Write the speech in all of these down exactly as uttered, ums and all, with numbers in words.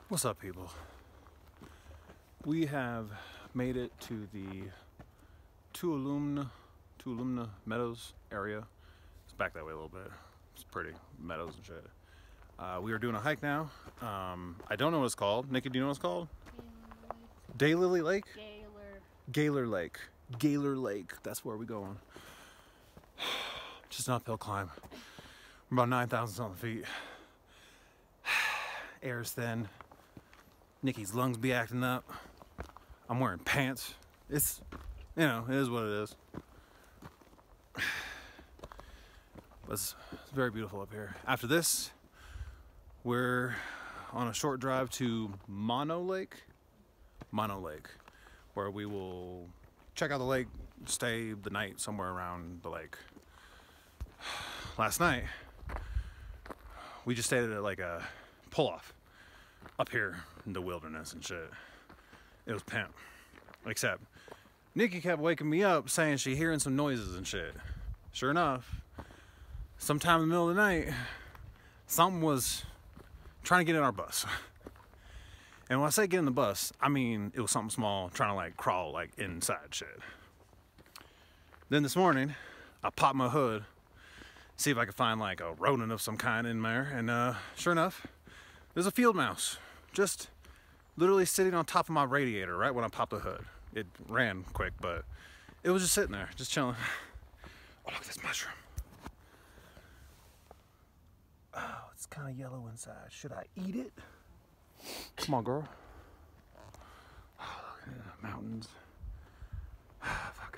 What's up, people? We have made it to the Tuolumne, Tuolumne Meadows area. It's back that way a little bit. It's pretty, meadows and shit. Uh, we are doing a hike now. Um, I don't know what it's called. Nikki, do you know what it's called? Daylily Lake? Gaylor. Gaylor Lake. Gaylor Lake. That's where we're going. Just an uphill climb. We're about nine thousand something feet. Air's thin. Nikki's lungs be acting up. I'm wearing pants. It's, you know, it is what it is. But it's, it's very beautiful up here. After this, we're on a short drive to Mono Lake. Mono Lake, where we will check out the lake, stay the night somewhere around the lake. Last night, we just stayed at like a pull-off up here in the wilderness and shit. It was pimp. Except Nikki kept waking me up saying she hearing some noises and shit. Sure enough, sometime in the middle of the night, something was trying to get in our bus. And when I say get in the bus, I mean it was something small trying to like crawl like inside shit. Then this morning, I popped my hood, see if I could find like a rodent of some kind in there, and uh, sure enough, there's a field mouse just literally sitting on top of my radiator right when I popped the hood. It ran quick, but it was just sitting there, just chilling. Oh, look at this mushroom. Oh, it's kind of yellow inside. Should I eat it? Come on, girl. Oh, look at the mountains. Fuck.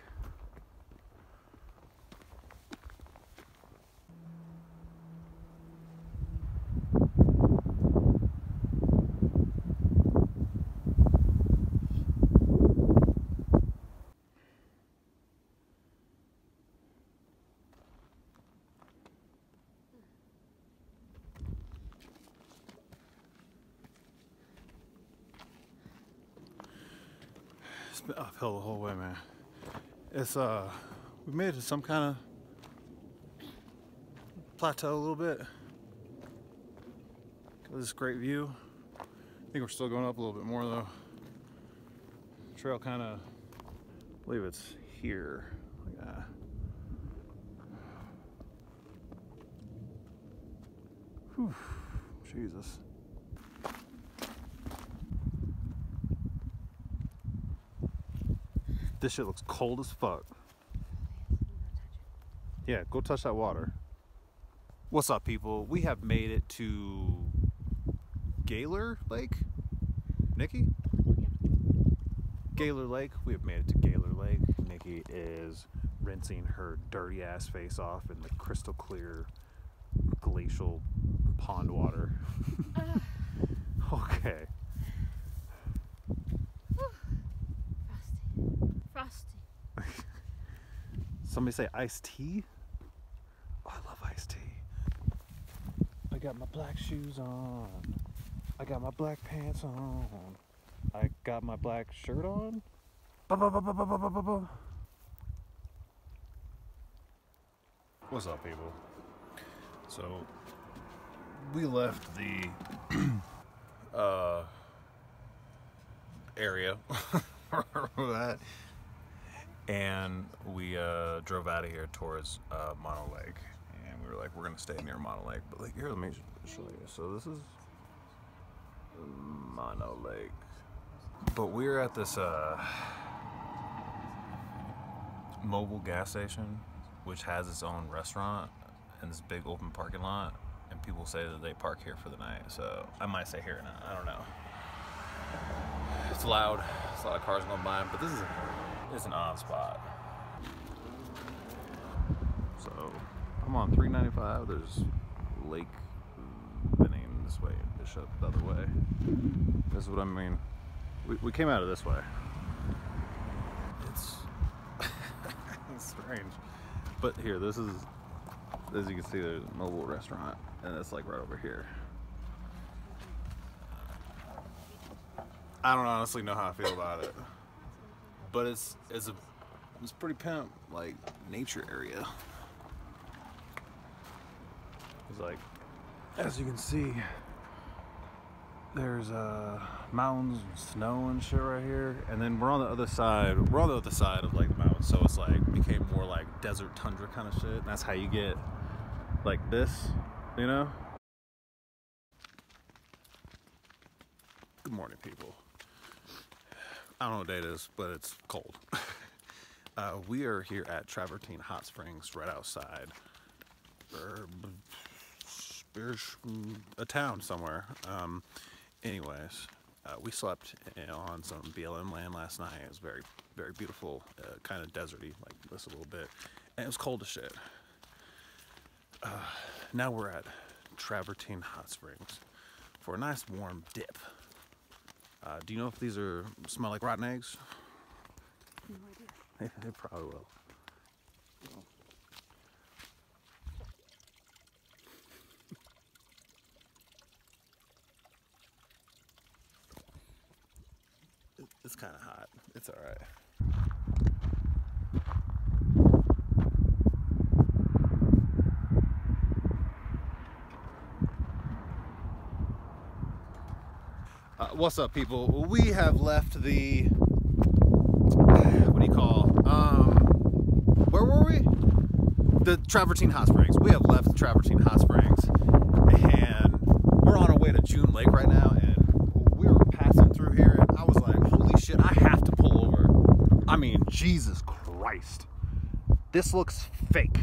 It's been uphill the whole way, man. It's uh, we made it to some kind of plateau a little bit. Got this great view. I think we're still going up a little bit more though. Trail kind of, I believe it's here. Yeah. Whew. Jesus. This shit looks cold as fuck. Yeah, go touch that water. What's up, people? We have made it to Gaylor Lake? Nikki? Yeah. Gaylor Lake. We have made it to Gaylor Lake. Nikki is rinsing her dirty ass face off in the crystal clear glacial pond water. Uh. Okay. Frosty. Somebody say iced tea? Oh, I love iced tea. I got my black shoes on. I got my black pants on. I got my black shirt on. Ba ba ba ba ba ba ba ba ba. What's up, people? So we left the uh, area where that. And we uh, drove out of here towards uh, Mono Lake, and we were like, we're gonna stay near Mono Lake. But like, here, let me show you. So this is Mono Lake, but we're at this uh, mobile gas station, which has its own restaurant and this big open parking lot. And people say that they park here for the night. So I might stay here or not. I don't know. It's loud. There's a lot of cars going by, but this is. A, It's an odd spot. So I'm on three ninety-five. There's Lake Vinning this way, Bishop the other way. This is what I mean. We, we came out of this way. It's, it's strange. But here, this is, as you can see, there's a mobile restaurant, and it's like right over here. I don't honestly know how I feel about it. But it's it's a it's pretty pimp, like nature area. It's like, as you can see, there's uh, mountains and snow and shit right here, and then we're on the other side. We're on the other side of like the mountains, so it's like became more like desert tundra kind of shit. And that's how you get like this, you know. Good morning, people. I don't know what day it is, but it's cold. uh, we are here at Travertine Hot Springs, right outside, or a town somewhere. Um, anyways, uh, we slept on some B L M land last night. It was very, very beautiful, uh, kind of deserty, like this a little bit, and it was cold as shit. Uh, now we're at Travertine Hot Springs for a nice warm dip. Uh, do you know if these are smell like rotten eggs? No idea. They probably will. It's kind of hot. It's all right. Uh, what's up, people? We have left the, what do you call, um, where were we? The Travertine Hot Springs. We have left the Travertine Hot Springs, and we're on our way to June Lake right now, and we were passing through here, and I was like, holy shit, I have to pull over. I mean, Jesus Christ. This looks fake.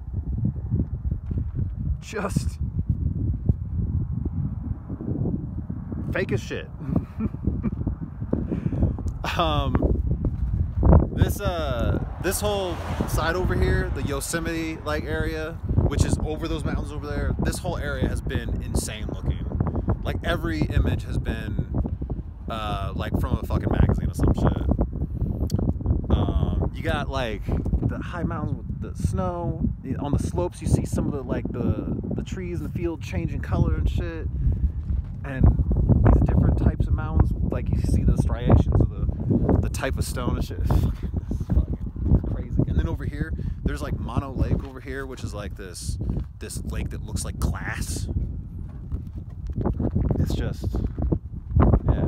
Just fake as shit. um, this uh, this whole side over here, the Yosemite like area, which is over those mountains over there, this whole area has been insane looking. Like every image has been uh, like from a fucking magazine or some shit. Um, you got like the high mountains with the snow. On the slopes, you see some of the like the the trees in the field changing color and shit. And these different types of mountains, like you see the striations of the the type of stone and shit. It's fucking, it's fucking crazy. And then over here, there's like Mono Lake over here, which is like this this lake that looks like glass. It's just, yeah.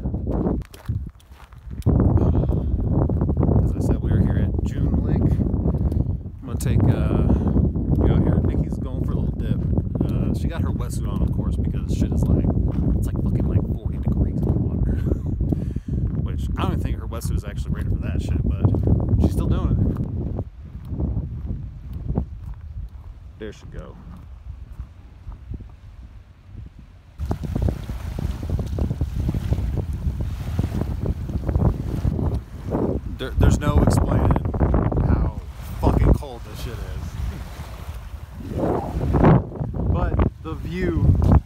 As I said, we are here at June Lake. I'm gonna take uh, you out here. Nikki's going for a little dip. Uh, she got her wetsuit on, of course, because shit is like, it's like fucking like forty degrees in the water. Which, I don't even think her wetsuit is actually rated for that shit, but she's still doing it. There she go. There, there's no explaining how fucking cold this shit is. But the view.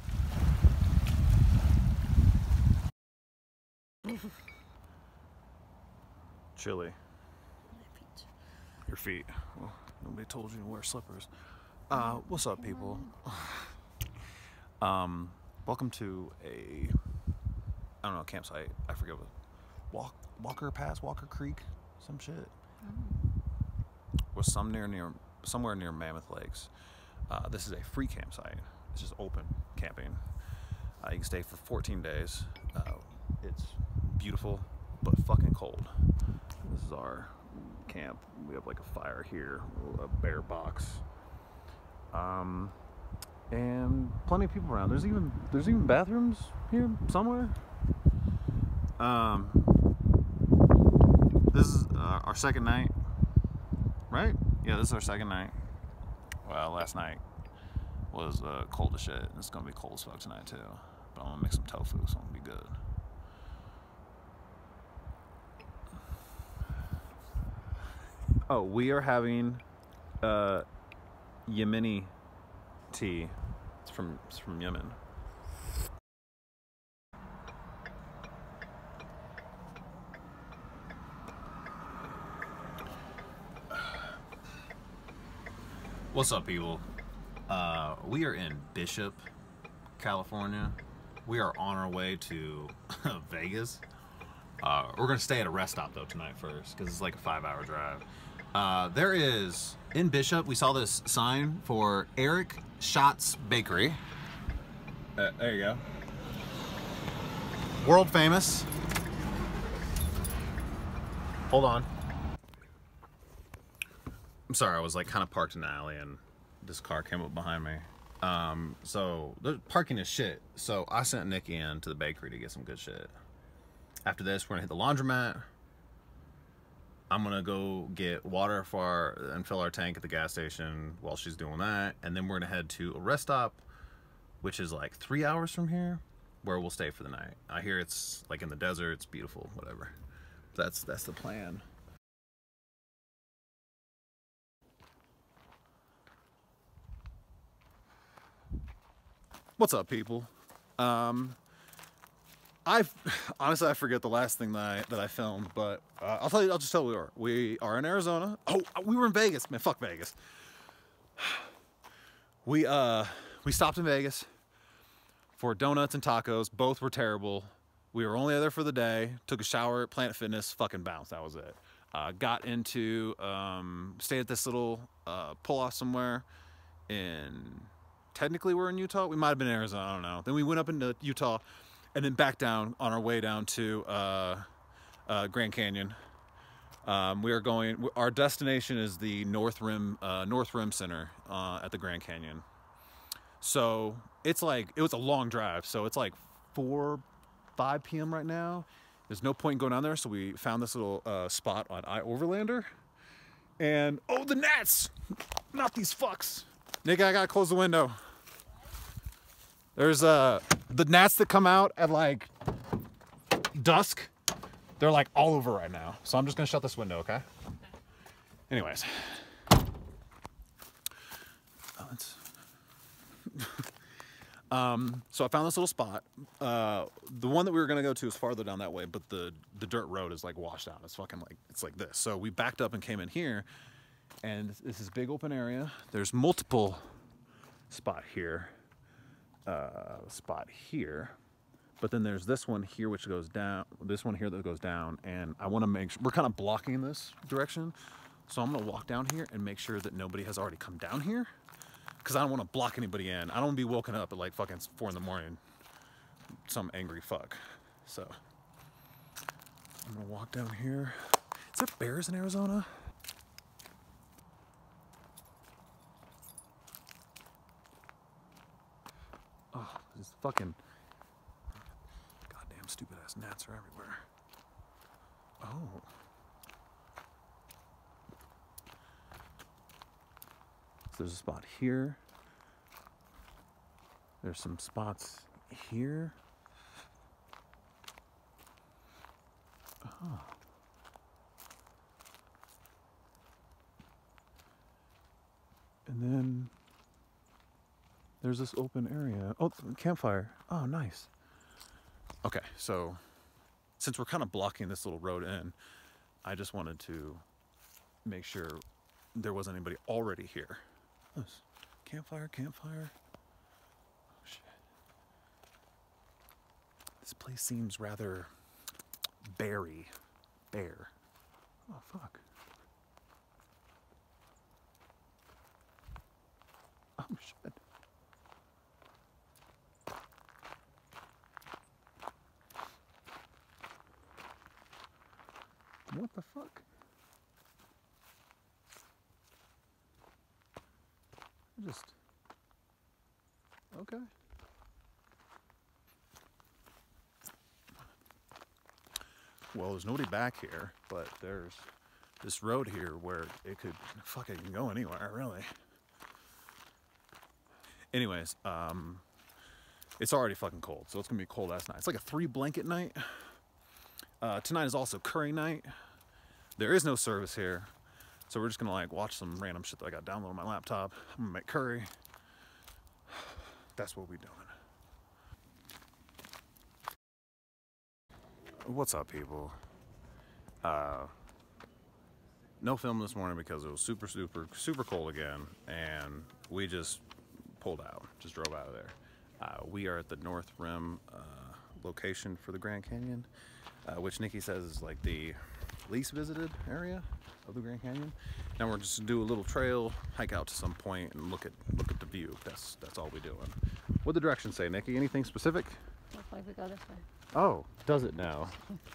Chilly. Your feet. Well, nobody told you to wear slippers. Uh, what's up, people? um, welcome to a, I don't know, campsite. I forget what. Walk, Walker Pass, Walker Creek, some shit. Oh. Or some near near somewhere near Mammoth Lakes. Uh, this is a free campsite. It's just open camping. Uh, you can stay for fourteen days. Uh, it's beautiful, but fucking cold. This is our camp. We have like a fire here, a bear box, um, and plenty of people around. There's even there's even bathrooms here somewhere. Um, this is uh, our second night, right? Yeah, this is our second night. Well, last night was uh, cold as shit. It's gonna be cold as fuck tonight too. But I'm gonna make some tofu, so it'll be good. Oh, we are having uh, Yemeni tea. It's from it's from Yemen. What's up, people? Uh, we are in Bishop, California. We are on our way to Vegas. Uh, we're gonna stay at a rest stop though tonight first, because it's like a five-hour drive. Uh, there is in Bishop. We saw this sign for Eric Schatz Bakery. Uh, there you go. World famous. Hold on. I'm sorry, I was like kind of parked in the alley and this car came up behind me. Um, so the parking is shit. So I sent Nikki in to the bakery to get some good shit. After this, we're gonna hit the laundromat. I'm gonna go get water for our, and fill our tank at the gas station while she's doing that. And then we're gonna head to a rest stop, which is like three hours from here, where we'll stay for the night. I hear it's like in the desert, it's beautiful, whatever. That's, that's the plan. What's up, people? Um, I honestly I forget the last thing that I that I filmed, but uh, I'll tell you. I'll just tell you where we are. We are in Arizona. Oh, we were in Vegas, man. Fuck Vegas. We uh we stopped in Vegas for donuts and tacos. Both were terrible. We were only there for the day. Took a shower at Planet Fitness. Fucking bounced. That was it. Uh, got into um, stayed at this little uh, pull off somewhere in. Technically we're in Utah. We might have been in Arizona, I don't know. Then we went up into Utah and then back down on our way down to uh, uh, Grand Canyon. Um, we are going, our destination is the North Rim, uh, North Rim Center uh, at the Grand Canyon. So it's like, it was a long drive. So it's like four, five P M right now. There's no point in going down there. So we found this little uh, spot on iOverlander. And, oh, the gnats! Not these fucks. Nick, I gotta close the window. There's uh, the gnats that come out at like dusk. They're like all over right now. So I'm just gonna shut this window, okay? Anyways. Oh, it's... um, so I found this little spot. Uh, the one that we were gonna go to is farther down that way, but the, the dirt road is like washed out. It's fucking like, it's like this. So we backed up and came in here. And this is a big open area. There's multiple spot here, uh, spot here, but then there's this one here which goes down, this one here that goes down, and I want to make sure, we're kind of blocking this direction, so I'm going to walk down here and make sure that nobody has already come down here, because I don't want to block anybody in. I don't want to be woken up at like fucking four in the morning, some angry fuck. So I'm going to walk down here. Is there bears in Arizona? Oh, these fucking goddamn stupid ass gnats are everywhere. Oh. So there's a spot here. There's some spots here. Oh. And then there's this open area. Oh, campfire. Oh, nice. Okay, so since we're kind of blocking this little road in, I just wanted to make sure there wasn't anybody already here. Oh, campfire, campfire. Oh, shit. This place seems rather berry, bare. Oh, fuck. Oh, shit. What the fuck? I just... Okay. Well, there's nobody back here, but there's this road here where it could fucking go anywhere, really. Anyways, um, it's already fucking cold, so it's gonna be a cold ass night. It's like a three blanket night. Uh, tonight is also curry night. There is no service here, so we're just gonna like watch some random shit that I got downloaded on my laptop. I'm gonna make curry. That's what we're doing. What's up, people? Uh, no film this morning because it was super, super, super cold again, and we just pulled out, just drove out of there. Uh, we are at the North Rim uh, location for the Grand Canyon, uh, which Nikki says is like the least visited area of the Grand Canyon. Now we're just gonna do a little trail, hike out to some point, and look at look at the view. That's that's all we're doing. What the directions say, Nikki? Anything specific? Looks like we go this way. Oh, does it now?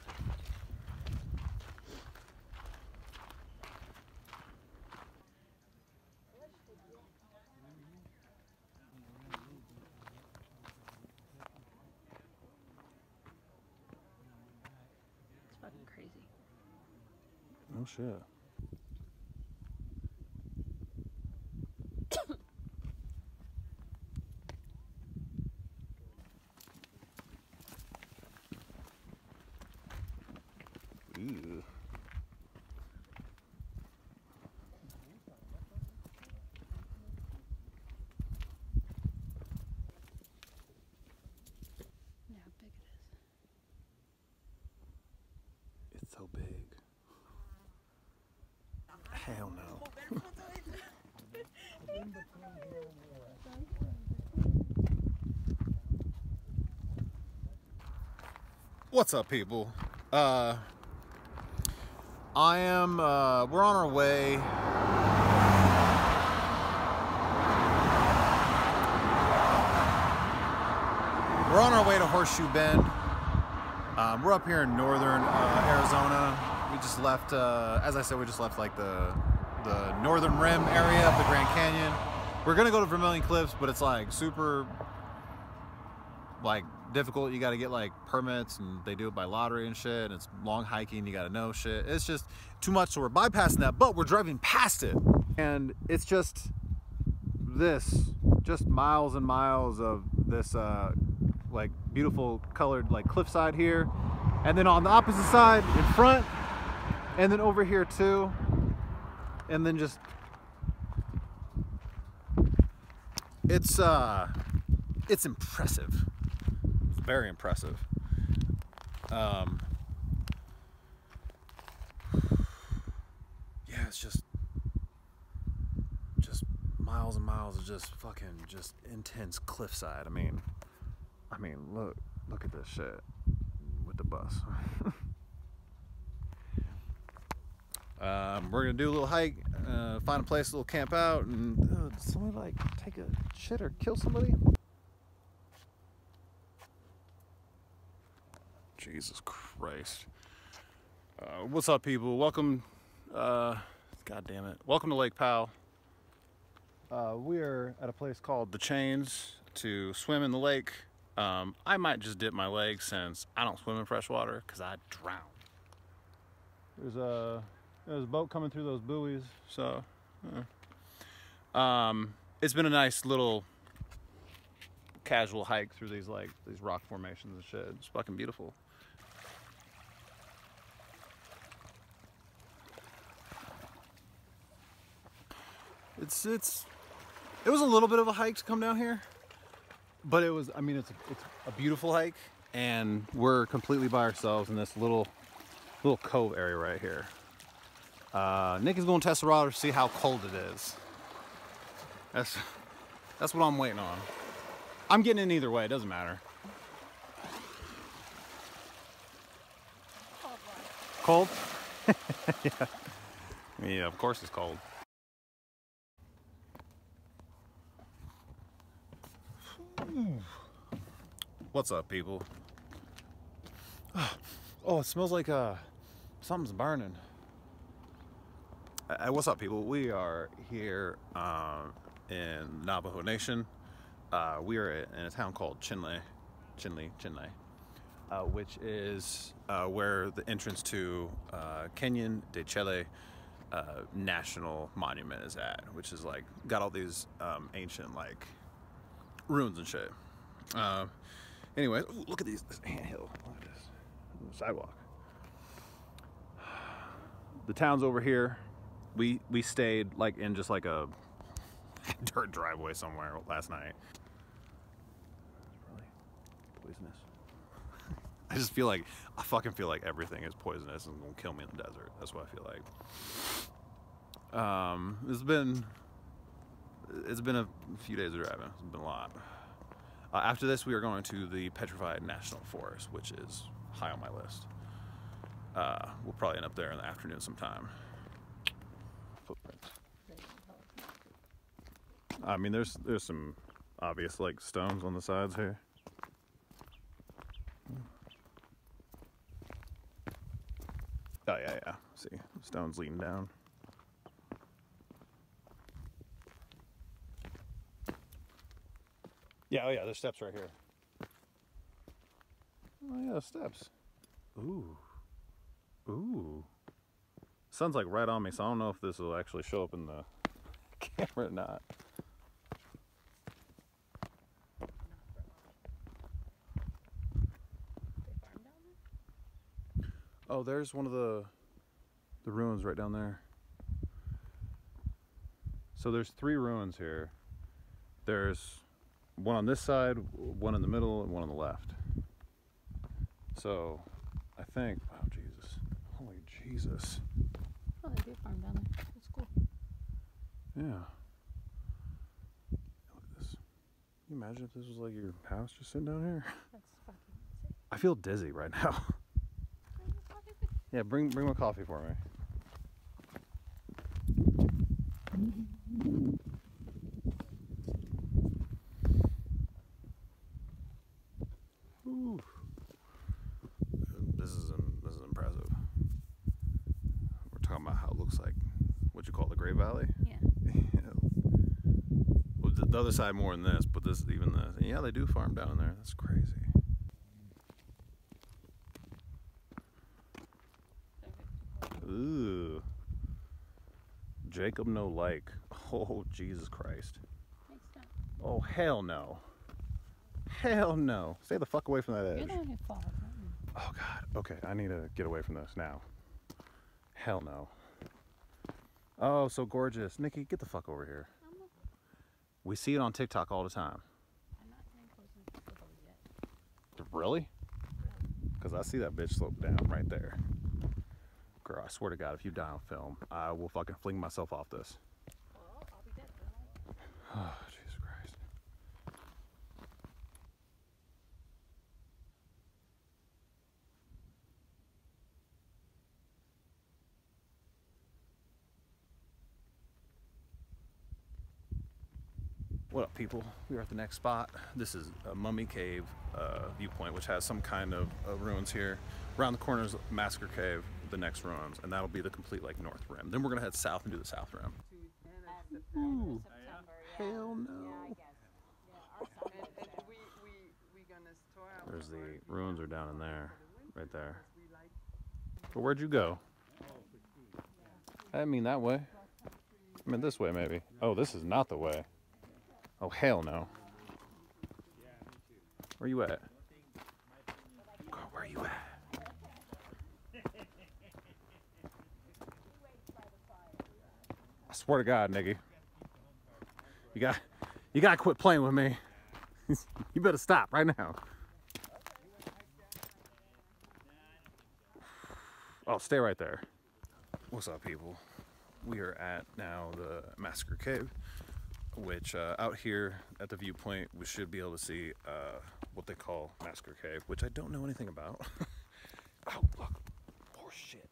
It's fucking crazy. Oh shit. Ew. Yeah, how big it is. It's so big. Hell no. What's up, people? Uh, I am, uh, we're on our way. We're on our way to Horseshoe Bend. Um, we're up here in northern uh, Arizona. We just left, uh, as I said, we just left like the, the northern rim area of the Grand Canyon. We're gonna go to Vermilion Cliffs, but it's like super, like, difficult. You got to get like permits, and they do it by lottery and shit, and it's long hiking. You got to know shit. It's just too much, so we're bypassing that, but we're driving past it, and it's just this, just miles and miles of this uh like beautiful colored like cliffside here, and then on the opposite side in front, and then over here too, and then just it's uh it's impressive. Very impressive. Um, yeah, it's just, just miles and miles of just fucking, just intense cliffside. I mean, I mean, look, look at this shit with the bus. um, we're gonna do a little hike, uh, find a place, a little camp out, and uh, did somebody like take a shit or kill somebody? Jesus Christ. Uh, what's up, people? Welcome, uh, God damn it. Welcome to Lake Powell. Uh, we're at a place called The Chains to swim in the lake. Um, I might just dip my legs since I don't swim in fresh water because I drown. There's a, there's a boat coming through those buoys, so. Uh. Um, it's been a nice little casual hike through these like these rock formations and shit. It's fucking beautiful. It's it's it was a little bit of a hike to come down here, but it was, I mean, it's a, it's a beautiful hike, and we're completely by ourselves in this little little cove area right here. Uh, Nick is going to test the water to see how cold it is. That's that's what I'm waiting on. I'm getting in either way, it doesn't matter. Cold? Yeah. Yeah, of course it's cold. What's up, people? Oh, it smells like uh, something's burning. Uh, what's up, people? We are here um, in Navajo Nation. Uh, we are in a town called Chinle, Chinle, Chinle, uh, which is uh, where the entrance to uh, Canyon de Chelly uh, National Monument is at, which is like got all these um, ancient like ruins and shit. Uh, anyway, ooh, look at these, this anthill. Look at this sidewalk. The town's over here. We we stayed like in just like a dirt driveway somewhere last night. It's probably poisonous. I just feel like I fucking feel like everything is poisonous and gonna kill me in the desert. That's what I feel like. Um, it's been it's been a few days of driving. It's been a lot. Uh, after this, we are going to the Petrified National Forest, which is high on my list. Uh, we'll probably end up there in the afternoon sometime. Footprints. I mean, there's there's some obvious like stones on the sides here. Oh yeah, yeah. See, stone's leading down. Yeah, oh yeah, there's steps right here. Oh yeah, steps. Ooh. Ooh. Sun's like right on me, so I don't know if this will actually show up in the camera or not. Oh, there's one of the the ruins right down there. So there's three ruins here. There's one on this side, one in the middle, and one on the left. So I think, oh Jesus, holy Jesus. Oh, they do farm down there. That's cool. Yeah. Look at this. Can you imagine if this was like your house just sitting down here? That's fucking insane. I feel dizzy right now. Yeah, bring bring my coffee for me. Ooh. This is this is impressive. We're talking about how it looks like what you call the Great Valley. Yeah. Well, the, the other side more than this, but this even the yeah they do farm down there. That's crazy. Ooh. Jacob no like. Oh Jesus Christ. Thanks, Dad. Oh hell no. Hell no. Stay the fuck away from that You're edge. the one who falls, not me. Oh God. Okay, I need to get away from this now. Hell no. Oh, so gorgeous. Nikki, get the fuck over here. I'm not, We see it on TikTok all the time. I'm not getting close enough to the yet. Really? Because I see that bitch slope down right there. Girl, I swear to God, if you die on film, I will fucking fling myself off this. Well, I'll be dead. Then. Oh, Jesus Christ. What up, people? We are at the next spot. This is a Mummy Cave uh, viewpoint, which has some kind of uh, ruins here. Around the corner is Massacre Cave, the next ruins, and that'll be the complete like north rim. Then we're gonna head south and do the south rim. Ooh, hell no. There's the ruins are down in there, right there. But where'd you go? I didn't mean that way. I mean this way, maybe. Oh, this is not the way. Oh, hell no. Where you at? Girl, where you at? I swear to God, nigga. You got, you gotta quit playing with me. You better stop right now. Oh, stay right there. What's up, people? We are at now the Massacre Cave, which uh, out here at the viewpoint we should be able to see uh, what they call Massacre Cave, which I don't know anything about. Oh, look, more shit.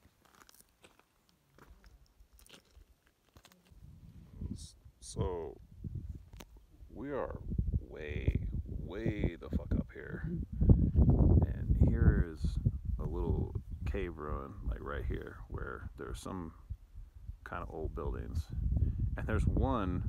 So we are way, way the fuck up here, and here is a little cave ruin, like right here, where there's some kind of old buildings, and there's one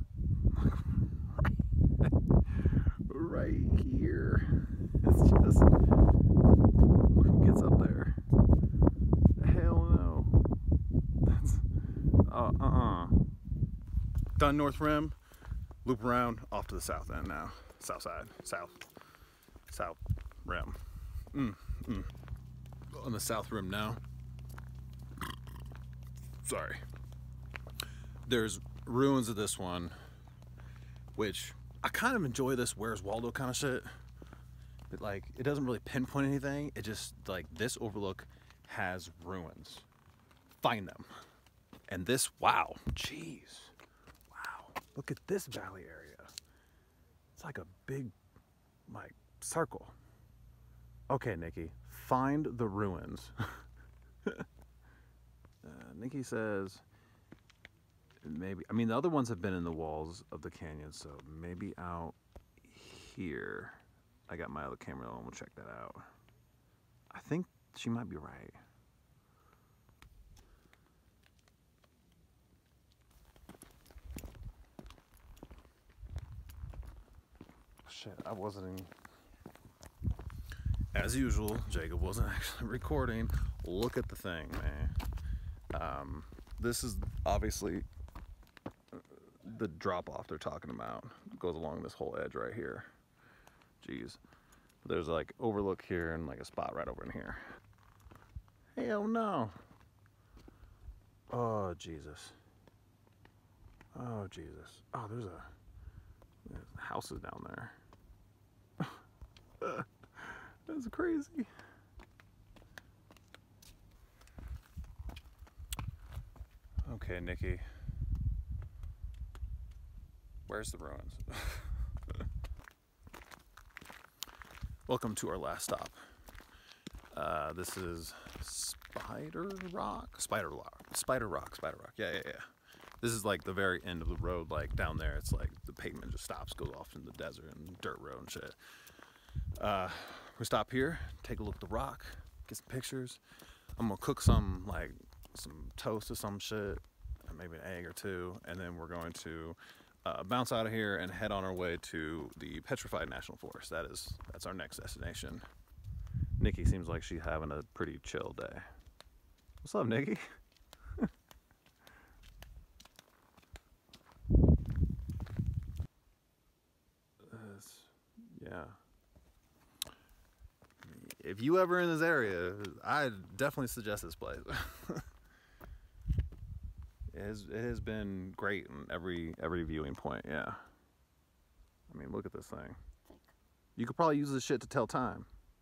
right here. It's just, who gets up there? Hell no. That's uh uh uh. Done North Rim. Loop around off to the south end now. South side. South. South Rim. Mm, mm. On the South Rim now. Sorry. There's ruins of this one, which I kind of enjoy this Where's Waldo kind of shit. But like, it doesn't really pinpoint anything. It just, like, this overlook has ruins. Find them. And this, wow. Jeez. Wow. Look at this valley area. It's like a big, like, circle. Okay, Nikki. Find the ruins. uh, Nikki says... Maybe, I mean, the other ones have been in the walls of the canyon, so maybe out here. I got my other camera on, we'll check that out. I think she might be right. shit, I wasn't in... As usual, Jacob wasn't actually recording. Look at the thing, man. Um, this is obviously the drop-off they're talking about. It goes along this whole edge right here. Jeez. There's like overlook here and like a spot right over in here. Hell no. Oh, Jesus. Oh, Jesus. Oh, there's a... There's houses down there. That's crazy. Okay, Nikki. Where's the ruins? Welcome to our last stop. Uh, this is Spider Rock? Spider Rock. Spider Rock. Spider Rock. Yeah, yeah, yeah. This is like the very end of the road. Like down there, it's like the pavement just stops, goes off in the desert and dirt road and shit. Uh, we stop here, take a look at the rock, get some pictures. I'm gonna cook some like some toast or some shit, maybe an egg or two, and then we're going to uh, bounce out of here and head on our way to the Petrified National Forest. That is, that's our next destination. Nikki seems like she's having a pretty chill day. What's up, Nikki? Yeah. If you ever in this area, I definitely suggest this place. it has it has been great in every every viewing point. Yeah. I mean, look at this thing. You could probably use this shit to tell time.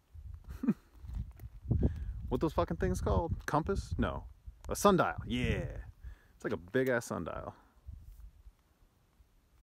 What those fucking things called? Compass? No, a sundial. Yeah, it's like a big ass sundial.